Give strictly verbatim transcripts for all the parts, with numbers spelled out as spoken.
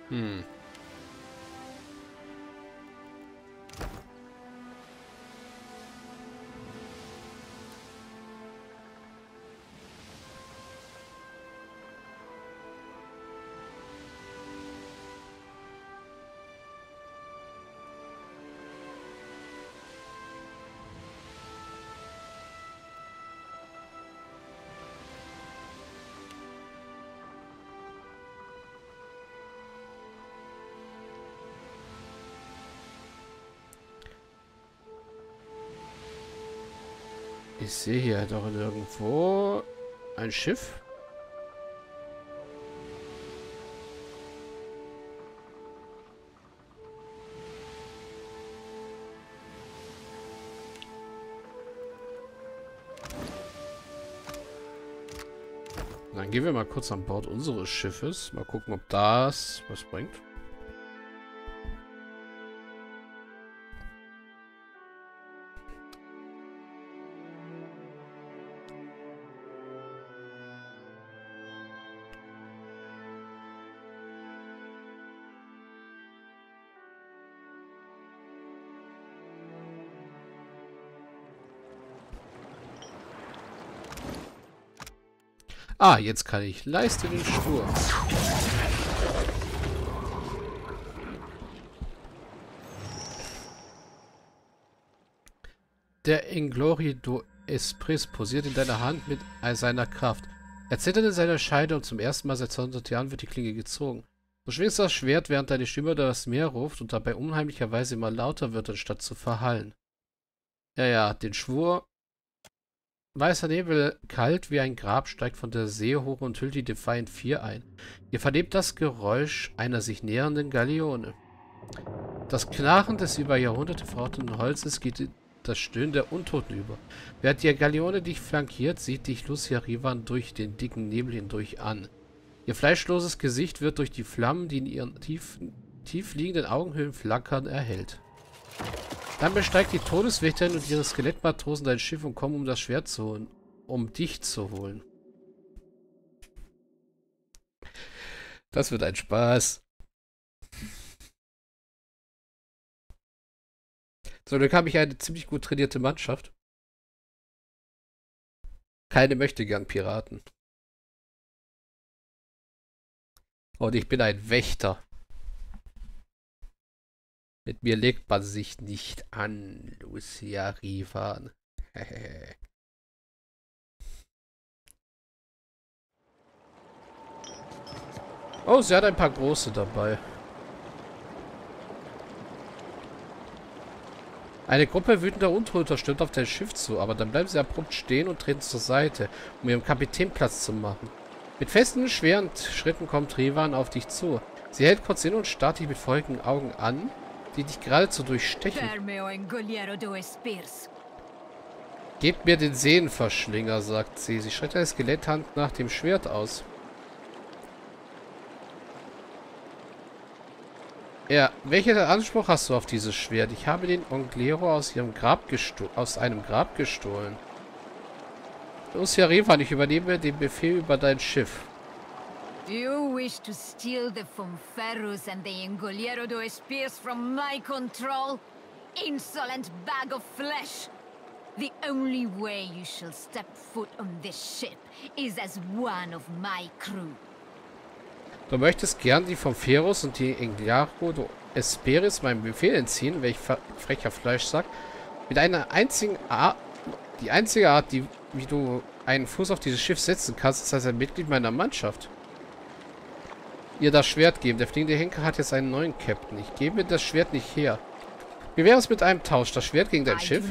Hm. Ich sehe hier doch irgendwo ein Schiff. Dann gehen wir mal kurz an Bord unseres Schiffes. Mal gucken, ob das was bringt. Ah, jetzt kann ich. Leiste den Sturm. Der Inglorido Espris posiert in deiner Hand mit seiner Kraft. Er zittert in seiner Scheide und zum ersten Mal seit zweihundert Jahren wird die Klinge gezogen. Du schwingst das Schwert, während deine Stimme das Meer ruft und dabei unheimlicherweise immer lauter wird, anstatt zu verhallen. Ja, ja, den Schwur. Weißer Nebel, kalt wie ein Grab, steigt von der See hoch und hüllt die Defiant vier ein. Ihr vernehmt das Geräusch einer sich nähernden Galeone. Das Knarren des über Jahrhunderte verrotteten Holzes geht in das Stöhnen der Untoten über. Während die Galeone dich flankiert, sieht dich Lucia Rivan durch den dicken Nebel hindurch an. Ihr fleischloses Gesicht wird durch die Flammen, die in ihren tief, tief liegenden Augenhöhlen flackern, erhellt. Dann besteigt die Todeswächterin und ihre Skelettmatrosen dein Schiff und kommen, um das Schwert zu holen. Um dich zu holen. Das wird ein Spaß. So, dann habe ich eine ziemlich gut trainierte Mannschaft. Keine Möchtegern-Piraten. Und ich bin ein Wächter. Mit mir legt man sich nicht an, Lucia Rivan. Oh, sie hat ein paar große dabei. Eine Gruppe wütender Untoter stürmt auf dein Schiff zu, aber dann bleiben sie abrupt stehen und treten zur Seite, um ihrem Kapitän Platz zu machen. Mit festen, schweren Schritten kommt Rivan auf dich zu. Sie hält kurz hin und starrt dich mit feurigen Augen an, die dich geradezu durchstechen. Gebt mir den Sehnenverschlinger, sagt sie. Sie streckt eine Skeletthand nach dem Schwert aus. Ja, welchen Anspruch hast du auf dieses Schwert? Ich habe den Onglero aus ihrem Grab aus einem Grab gestohlen. Lucia Rivan, ich übernehme den Befehl über dein Schiff. You wish to steal the Fonferus and the Ingoliero do Espirs from my control? Insolent bag of flesh! The only way you shall step foot on this ship is as one of my crew. Du möchtest gern die Fonferus und die Ingoliero do Espiris meinem Befehl entziehen, welch frecher Fleischsack. Mit einer einzigen Art, die einzige Art, die, wie du einen Fuß auf dieses Schiff setzen kannst, ist als ein Mitglied meiner Mannschaft. Ihr das Schwert geben. Der fliegende Henker hat jetzt einen neuen Captain. Ich gebe mir das Schwert nicht her. Wie wäre es mit einem Tausch? Das Schwert gegen dein Schiff?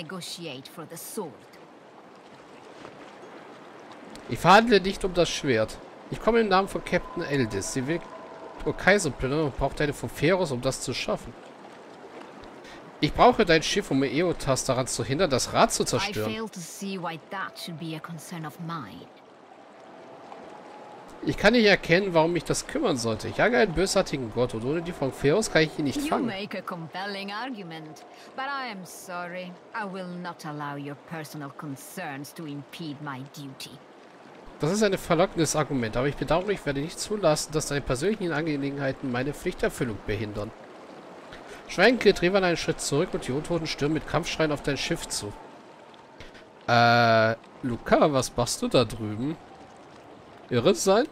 Ich verhandle nicht um das Schwert. Ich komme im Namen von Captain Eldis. Sie will Kaiser plündern und braucht eine Fonferus, um das zu schaffen. Ich brauche dein Schiff, um Eotas daran zu hindern, das Rad zu zerstören. Ich kann nicht erkennen, warum mich das kümmern sollte. Ich jage einen bösartigen Gott und ohne die Fonferus kann ich ihn nicht fangen. You make a compelling argument, but I am sorry. I will not allow your personal concerns to impede my duty. Das ist ein verlockendes Argument, aber ich bedauere, ich werde nicht zulassen, dass deine persönlichen Angelegenheiten meine Pflichterfüllung behindern. Schweigend geht Revan einen Schritt zurück und die Untoten stürmen mit Kampfschreien auf dein Schiff zu. Äh, Luca, was machst du da drüben? Irre sein?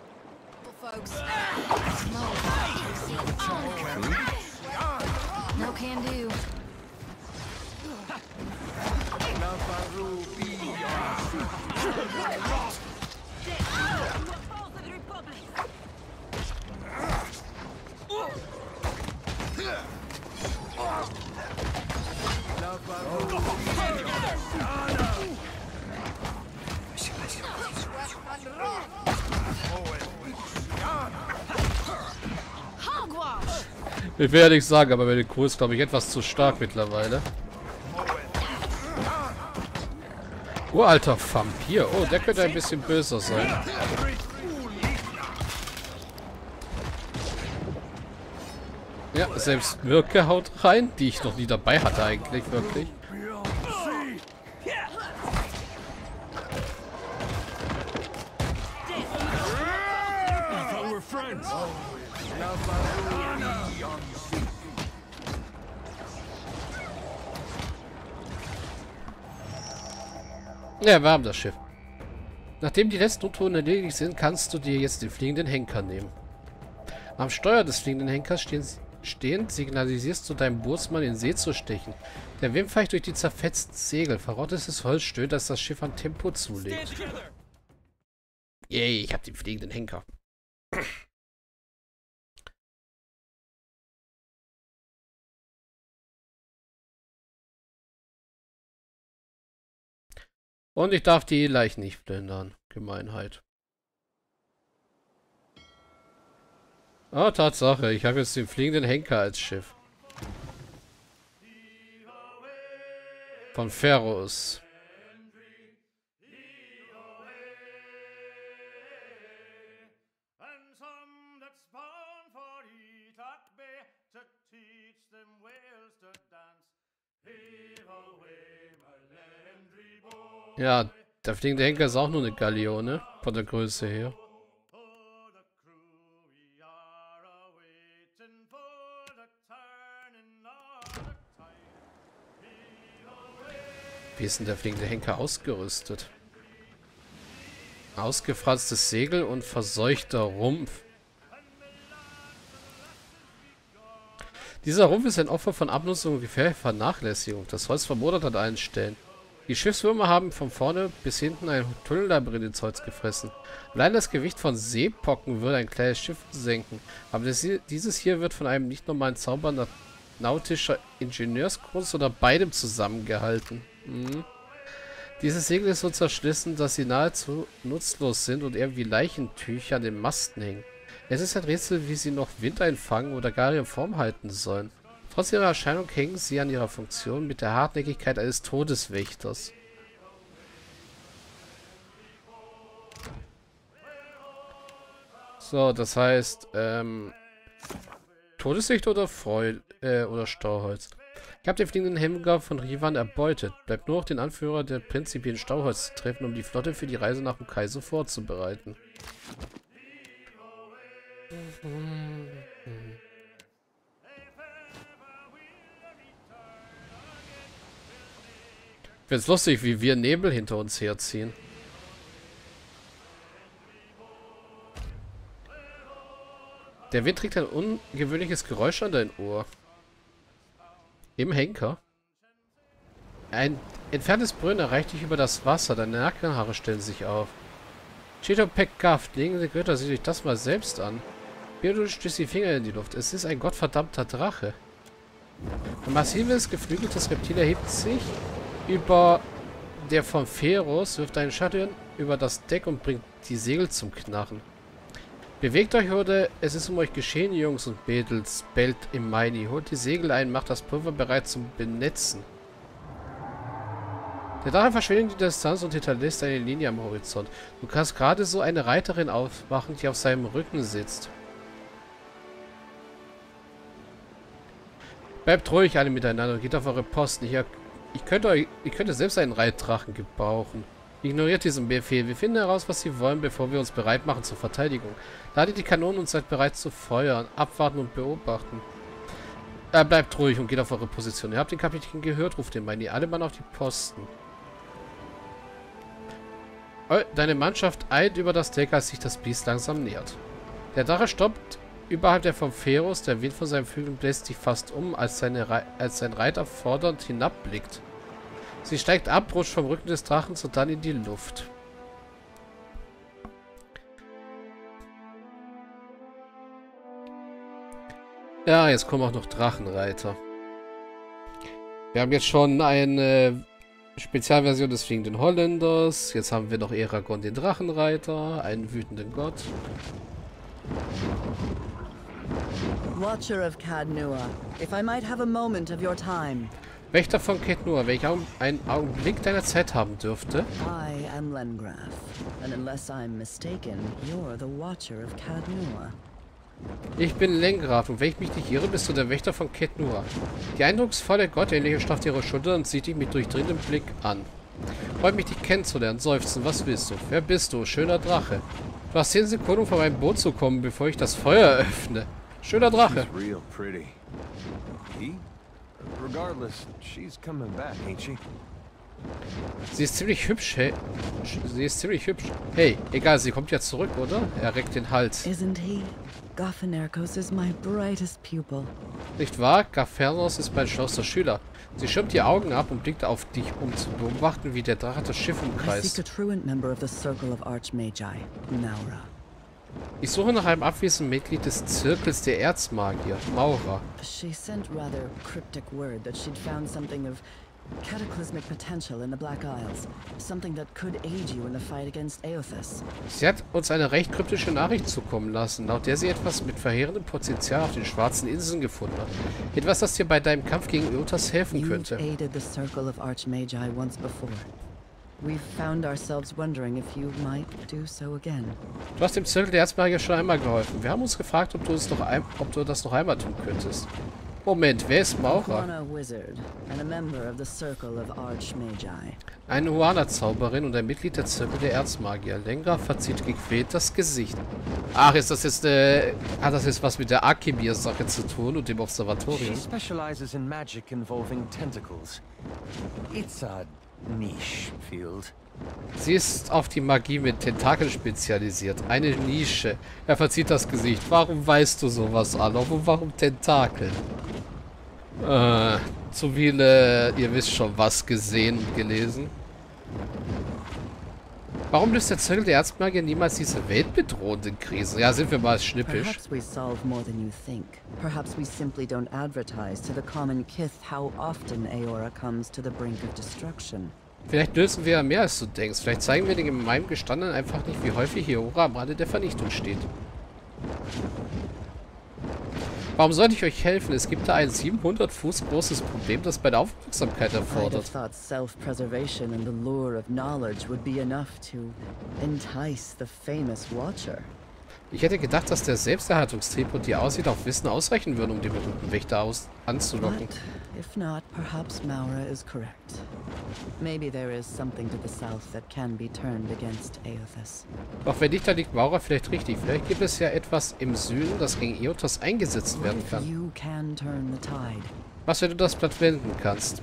No can do. Ich will ja nichts sagen, aber meine Crew ist, glaube ich, etwas zu stark mittlerweile. Uralter Vampir. Oh, der könnte ein bisschen böser sein. Ja, selbst Mirke haut rein, die ich noch nie dabei hatte eigentlich, wirklich. Ja, wir haben das Schiff. Nachdem die letzten Untoten erledigt sind, kannst du dir jetzt den fliegenden Henker nehmen. Am Steuer des fliegenden Henkers stehen, stehend signalisierst du deinem Bootsmann in See zu stechen. Der Wind pfeift durch die zerfetzten Segel. Verrottetes Holz stöhnt, dass das Schiff an Tempo zulegt. Yay, ich hab den fliegenden Henker. Und ich darf die Leichen nicht plündern. Gemeinheit. Ah, Tatsache. Ich habe jetzt den fliegenden Henker als Schiff. Von Ferros. Ja, der fliegende Henker ist auch nur eine Galeone, von der Größe her. Wie ist denn der fliegende Henker ausgerüstet? Ausgefranstes Segel und verseuchter Rumpf. Dieser Rumpf ist ein Opfer von Abnutzung und gefährlicher Vernachlässigung. Das Holz vermodert an allen Stellen. Die Schiffswürmer haben von vorne bis hinten ein Tunnellabyrinth ins Holz gefressen. Allein das Gewicht von Seepocken würde ein kleines Schiff senken. Aber das, dieses hier wird von einem nicht normalen Zauber nautischer Ingenieurskunst oder beidem zusammengehalten. Hm. Dieses Segel ist so zerschlissen, dass sie nahezu nutzlos sind und eher wie Leichentücher an den Masten hängen. Es ist ein Rätsel, wie sie noch Wind einfangen oder gar ihre Form halten sollen. Trotz ihrer Erscheinung hängen sie an ihrer Funktion mit der Hartnäckigkeit eines Todeswächters. So, das heißt, ähm, Todeswächter oder Freude, äh, oder Stauholz. Ich habe den fliegenden Henker von Revan erbeutet. Bleibt nur noch den Anführer der Prinzipien Stauholz zu treffen, um die Flotte für die Reise nach dem Kaiser vorzubereiten. Ich find's lustig, wie wir Nebel hinter uns herziehen. Der Wind trägt ein ungewöhnliches Geräusch an dein Ohr. Im Henker. Ein entferntes Brüllen erreicht dich über das Wasser. Deine Nackenhaare stellen sich auf. Chitopek-Gaft, legende Götter, sieh euch das mal selbst an. Beodul stößt die Finger in die Luft. Es ist ein gottverdammter Drache. Ein massives, geflügeltes Reptil erhebt sich über der von Ferros, wirft einen Schatten über das Deck und bringt die Segel zum Knarren. Bewegt euch, oder es ist um euch geschehen, Jungs und Mädels, bellt im Maini. Holt die Segel ein, macht das Pulver bereit zum Benetzen. Der Drache verschwindet in die Distanz und hinterlässt eine Linie am Horizont. Du kannst gerade so eine Reiterin aufmachen, die auf seinem Rücken sitzt. Bleibt ruhig alle miteinander und geht auf eure Posten. Ich, ich, könnte euch, ich könnte selbst einen Reitdrachen gebrauchen. Ignoriert diesen Befehl. Wir finden heraus, was sie wollen, bevor wir uns bereit machen zur Verteidigung. Ladet die Kanonen und seid bereit zu feuern. Abwarten und beobachten. Äh, bleibt ruhig und geht auf eure Position. Ihr habt den Kapitän gehört, ruft den Meini. Alle Mann auf die Posten. Oh, deine Mannschaft eilt über das Deck, als sich das Biest langsam nähert. Der Drache stoppt überhalb der vom Pharos. Der Wind von seinen Flügeln bläst sich fast um, als, seine Re als sein Reiter fordernd hinabblickt. Sie steigt ab, rutscht vom Rücken des Drachens und dann in die Luft. Ja, jetzt kommen auch noch Drachenreiter. Wir haben jetzt schon eine Spezialversion des Fliegenden Holländers. Jetzt haben wir noch Eragon, den Drachenreiter, einen wütenden Gott. Watcher of Cadnua, if I might have a moment of your time. Wächter von Cadnua, welcher einen Augenblick deiner Zeit haben dürfte. I am Lengraf, and unless I'm mistaken, you're the Watcher of Cadnua. Ich bin Lengraf und wenn ich mich nicht irre, bist du der Wächter von Cadnua. Die eindrucksvolle Gottähnliche schlaft ihre Schulter und sieht dich mit durchdringendem Blick an. Freut mich, dich kennenzulernen. Seufzen, was willst du? Wer bist du? Schöner Drache. Du hast zehn Sekunden, um vor meinem Boot zu kommen, bevor ich das Feuer öffne. Schöner Drache. Regardless, she's coming back, ain't she? Sie ist ziemlich hübsch, hey. Sie ist ziemlich hübsch. Hey, egal, sie kommt ja zurück, oder? Er reckt den Hals. Isn't he? Gophanerkos is my brightest pupil. Nicht wahr? Gophanerkos ist mein schlauster Schüler. Sie schirmt die Augen ab und blickt auf dich, um zu beobachten, wie der Drache das Schiff I umkreist. seek a truant member of the Circle of Archmagi, Maura. Ich suche nach einem abwesenden Mitglied des Zirkels der Erzmagier, Maura. She sent rather cryptic word that she'd found something of cataclysmic potential in the Black Isles. Something that could aid you in the fight against Eothas. Sie hat uns eine recht kryptische Nachricht zukommen lassen, laut der sie etwas mit verheerendem Potenzial auf den Schwarzen Inseln gefunden hat. Etwas, das dir bei deinem Kampf gegen Eothas helfen You've könnte. aided the Circle of Archmagi once before. We've found ourselves wondering if you might do so again. Du hast dem Zirkel der Erzmagier schon einmal geholfen. Wir haben uns gefragt, ob du, es noch ein, ob du das noch einmal tun könntest. Moment, wer ist Maura? Huana Wizard and a member of the Circle of Archmagi. Eine Huana-Zauberin und ein Mitglied der Zirkel der Erzmagier. Lengraf verzieht gequält das Gesicht. Ach, ist das jetzt äh, hat das jetzt was mit der Arkemir-Sache zu tun und dem Observatorium? She specializes in magic involving tentacles. It's a niche field. Sie ist auf die Magie mit Tentakeln spezialisiert. Eine Nische. Er verzieht das Gesicht. Warum weißt du sowas, Alok? Und warum Tentakeln? Äh, zu viele, ihr wisst schon was, gesehen und gelesen. Warum löst der Zirkel der Erzmagier niemals diese weltbedrohende Krise? Ja, sind wir mal schnippisch. Perhaps we solve more than you think. Perhaps we simply don't advertise to the common kith how often Eora comes to the brink of destruction. Vielleicht lösen wir ja mehr, als du denkst. Vielleicht zeigen wir den gemeinen Gestandenen einfach nicht, wie häufig Eora am Rande der Vernichtung steht. Warum sollte ich euch helfen? Es gibt da ein siebenhundert Fuß großes Problem, das meine Aufmerksamkeit I'd erfordert. have thought self-preservation and the lure of knowledge would be enough to entice the famous Watcher. Ich hätte gedacht, dass der Selbsterhaltungstrieb und die Aussicht auf Wissen ausreichen würden, um den berühmten Wächter aus anzulocken. But if not, perhaps Maura is correct. Maybe there is something to the south that can be turned against Eothas. Doch wenn nicht, dann liegt Maura vielleicht richtig. Vielleicht gibt es ja etwas im Süden, das gegen Eothas eingesetzt What werden if kann. you can turn the tide? Was, wenn du das Blatt wenden kannst?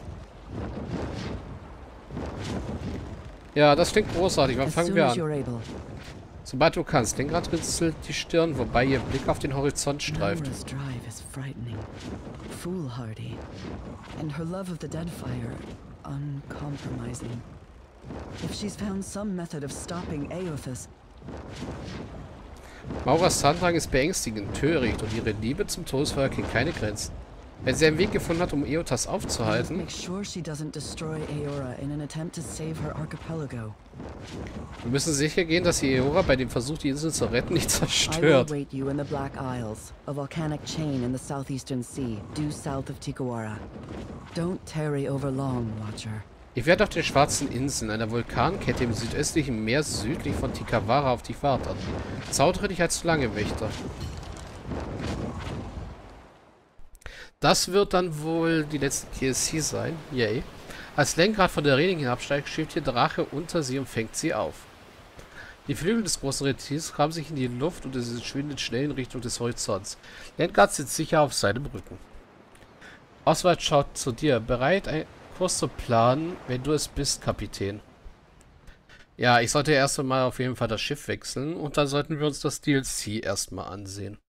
Ja, das klingt großartig. Wann As fangen soon wir as an? you're able. Sobald du kannst. Lengrad ritzelt die Stirn, wobei ihr Blick auf den Horizont streift. Maura's drive is frightening, foolhardy, and her love of the Deadfire uncompromising. If she's found some method of stopping Eothas, Mauras Zahndrang ist beängstigend, töricht und ihre Liebe zum Todesfeuer kennt keine Grenzen. Wenn sie einen Weg gefunden hat, um Eothas aufzuhalten, make sure she doesn't destroy Eora in an attempt to save her archipelago. wir müssen sicher gehen, dass sie Eora bei dem Versuch, die Insel zu retten, nicht I will zerstört. wait you in the Black Isles, a volcanic chain in the southeastern sea, due south of Tikawara. Don't tarry over long, Watcher. Ich werde auf den Schwarzen Inseln, einer Vulkankette im südöstlichen Meer südlich von Tikawara, auf dich warten. Zaudere dich als lange Wächter. Das wird dann wohl die letzte T L C sein. Yay. Als Lenkrad von der Reling hinabsteigt, schiebt ihr Drache unter sie und fängt sie auf. Die Flügel des großen Reptils haben sich in die Luft und es schwindet schnell in Richtung des Horizonts. Lenkrad sitzt sicher auf seinem Rücken. Oswald schaut zu dir, bereit, einen Kurs zu planen, wenn du es bist, Kapitän. Ja, ich sollte erst einmal auf jeden Fall das Schiff wechseln und dann sollten wir uns das D L C erstmal ansehen.